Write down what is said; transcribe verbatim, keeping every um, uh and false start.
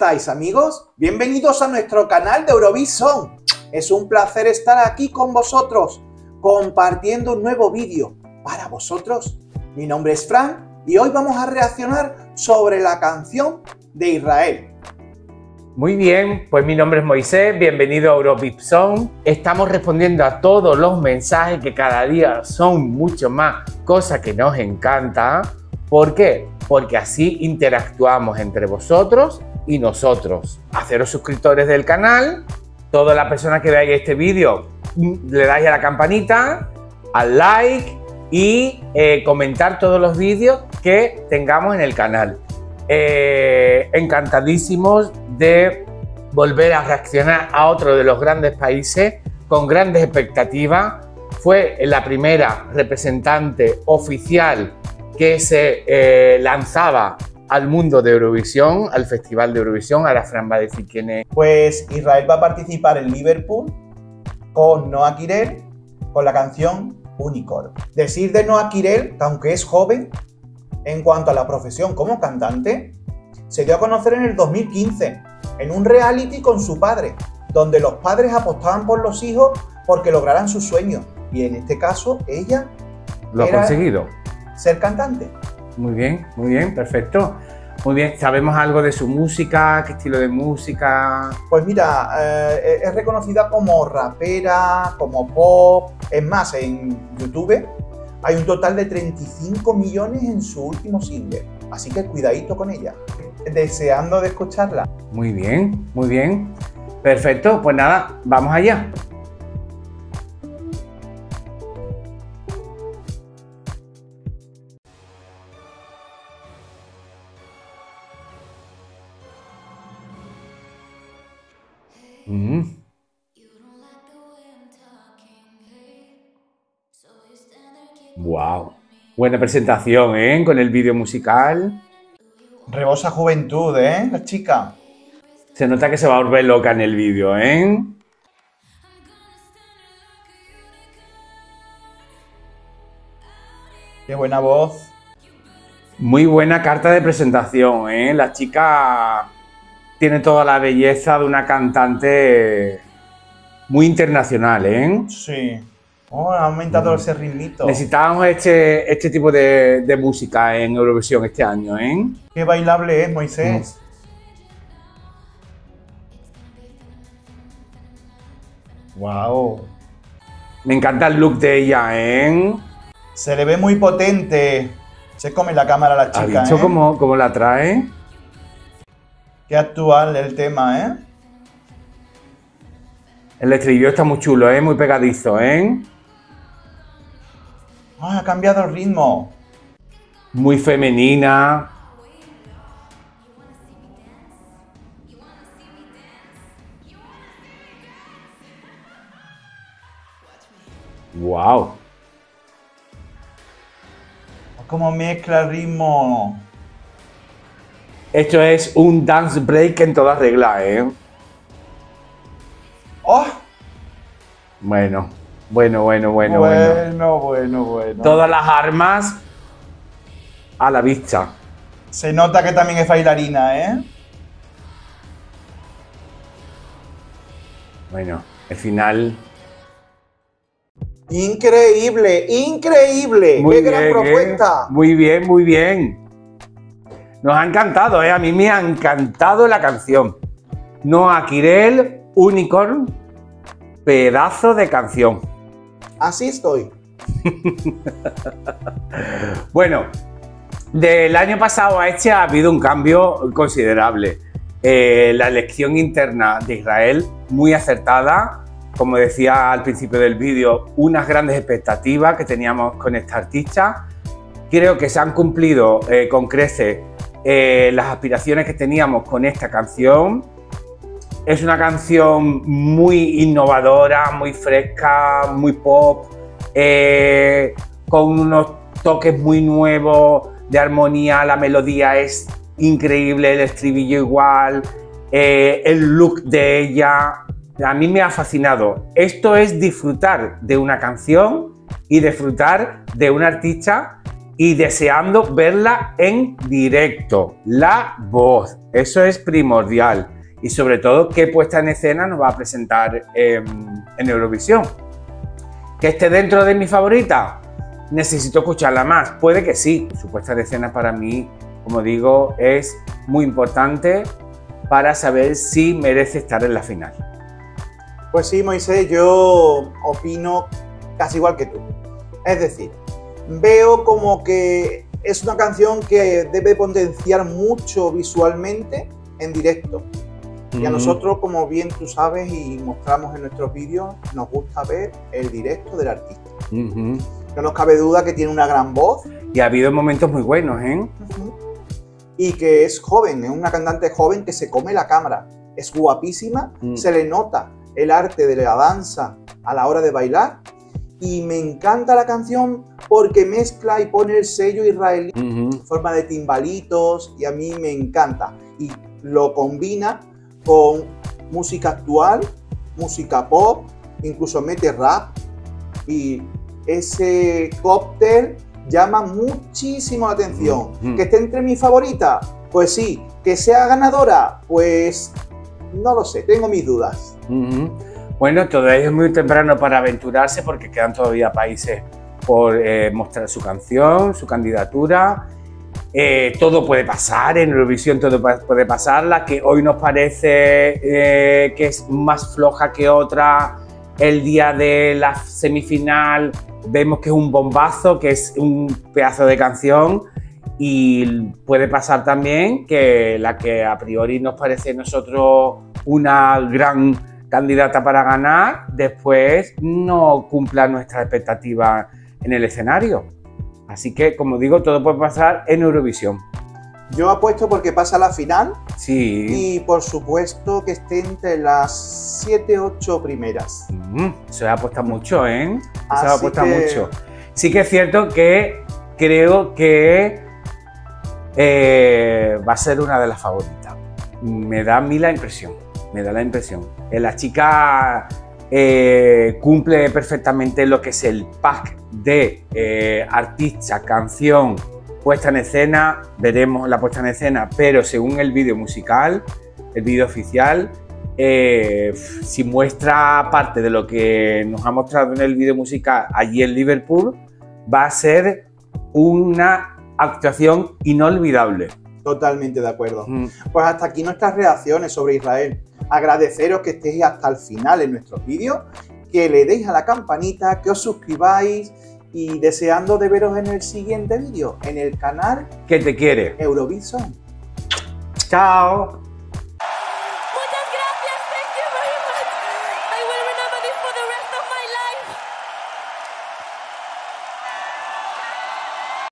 estáis, amigos? Bienvenidos a nuestro canal de Eurovisión. Es un placer estar aquí con vosotros, compartiendo un nuevo vídeo para vosotros. Mi nombre es Fran y hoy vamos a reaccionar sobre la canción de Israel. Muy bien, pues mi nombre es Moisés, bienvenido a Eurovisión. Estamos respondiendo a todos los mensajes que cada día son mucho más, cosa que nos encanta. ¿Por qué? Porque así interactuamos entre vosotros y nosotros. Haceros suscriptores del canal, todas las personas que veáis este vídeo le dais a la campanita, al like y eh, comentar todos los vídeos que tengamos en el canal. Eh, encantadísimos de volver a reaccionar a otro de los grandes países con grandes expectativas. Fue la primera representante oficial que se eh, lanzaba al mundo de Eurovisión, al Festival de Eurovisión. Ahora Fran va a decir quién es. Pues Israel va a participar en Liverpool con Noa Kirel con la canción Unicorn. Decir de Noa Kirel que aunque es joven en cuanto a la profesión como cantante, se dio a conocer en el dos mil quince en un reality con su padre, donde los padres apostaban por los hijos porque lograran sus sueños. Y en este caso, ella lo ha conseguido. Ser cantante. Muy bien, muy bien, perfecto. Muy bien, ¿sabemos algo de su música? ¿Qué estilo de música? Pues mira, eh, es reconocida como rapera, como pop. Es más, en YouTube hay un total de treinta y cinco millones en su último single. Así que cuidadito con ella. Deseando de escucharla. Muy bien, muy bien. Perfecto, pues nada, vamos allá. Mm. Wow, buena presentación, ¿eh? Con el vídeo musical. Rebosa juventud, ¿eh? La chica. Se nota que se va a volver loca en el vídeo, ¿eh? Qué buena voz. Muy buena carta de presentación, ¿eh? La chica tiene toda la belleza de una cantante muy internacional, ¿eh? Sí. Oh, ha aumentado mm. ese ritmito. Necesitábamos este, este tipo de, de música en Eurovisión este año, ¿eh? Qué bailable es, Moisés. Mm. Wow. Me encanta el look de ella, ¿eh? Se le ve muy potente. Se come la cámara la chica, ¿eh? ¿Has visto cómo, cómo la trae? Qué actual el tema, ¿eh? El estribillo está muy chulo, ¿eh? Muy pegadizo, ¿eh? Ah, ha cambiado el ritmo. Muy femenina. Wow. Cómo mezcla el ritmo. Esto es un dance break en toda regla, ¿eh? ¡Oh! Bueno, bueno, bueno, bueno, bueno. Bueno, bueno, bueno. Todas las armas a la vista. Se nota que también es bailarina, ¿eh? Bueno, el final... Increíble, increíble. Muy ¡Qué bien, gran propuesta! ¿eh? Muy bien, muy bien. Nos ha encantado, ¿eh? A mí me ha encantado la canción. Noa Kirel, Unicorn, pedazo de canción. Así estoy. Bueno, del año pasado a este ha habido un cambio considerable. Eh, la elección interna de Israel, muy acertada. Como decía al principio del vídeo, unas grandes expectativas que teníamos con esta artista. Creo que se han cumplido eh, con creces eh, las aspiraciones que teníamos con esta canción. Es una canción muy innovadora, muy fresca, muy pop, eh, con unos toques muy nuevos de armonía. La melodía es increíble, el estribillo igual, eh, el look de ella. A mí me ha fascinado. Esto es disfrutar de una canción y disfrutar de una artista y deseando verla en directo, la voz, eso es primordial. Y sobre todo, qué puesta en escena nos va a presentar eh, en Eurovisión. ¿Que esté dentro de mi favorita? Necesito escucharla más. Puede que sí. Su puesta en escena para mí, como digo, es muy importante para saber si merece estar en la final. Pues sí, Moisés, yo opino casi igual que tú. Es decir, veo como que es una canción que debe potenciar mucho visualmente en directo. Y a nosotros, como bien tú sabes y mostramos en nuestros vídeos, nos gusta ver el directo del artista. Uh-huh. No nos cabe duda que tiene una gran voz. Y ha habido momentos muy buenos, ¿eh? Uh-huh. Y que es joven, es una cantante joven que se come la cámara. Es guapísima, uh-huh. Se le nota el arte de la danza a la hora de bailar. Y me encanta la canción porque mezcla y pone el sello israelí uh-huh. en forma de timbalitos, y a mí me encanta. Y lo combina con música actual, música pop, incluso mete rap, y ese cóctel llama muchísimo la atención. Mm-hmm. ¿Que esté entre mis favoritas? Pues sí. ¿Que sea ganadora? Pues no lo sé, tengo mis dudas. Mm-hmm. Bueno, todavía es muy temprano para aventurarse porque quedan todavía países por eh, mostrar su canción, su candidatura. Eh, todo puede pasar, en Eurovisión todo puede pasar. La que hoy nos parece eh, que es más floja que otra, el día de la semifinal vemos que es un bombazo, que es un pedazo de canción, y puede pasar también que la que a priori nos parece a nosotros una gran candidata para ganar, después no cumpla nuestras expectativas en el escenario. Así que, como digo, todo puede pasar en Eurovisión. Yo apuesto porque pasa la final. Sí. Y por supuesto que esté entre las siete ocho primeras. Mm, se apuesta mucho, ¿eh? Se Así apuesta que... mucho. Sí que es cierto que creo que eh, va a ser una de las favoritas. Me da a mí la impresión. Me da la impresión. Eh, la chica eh, cumple perfectamente lo que es el pack de eh, artista, canción, puesta en escena. Veremos la puesta en escena, pero según el vídeo musical, el vídeo oficial, eh, si muestra parte de lo que nos ha mostrado en el vídeo musical allí en Liverpool, va a ser una actuación inolvidable. Totalmente de acuerdo. Mm. Pues hasta aquí nuestras reacciones sobre Israel. Agradeceros que estéis hasta el final en nuestros vídeos, que le deis a la campanita, que os suscribáis, y deseando de veros en el siguiente vídeo en el canal que te quiere Eurovision. Chao.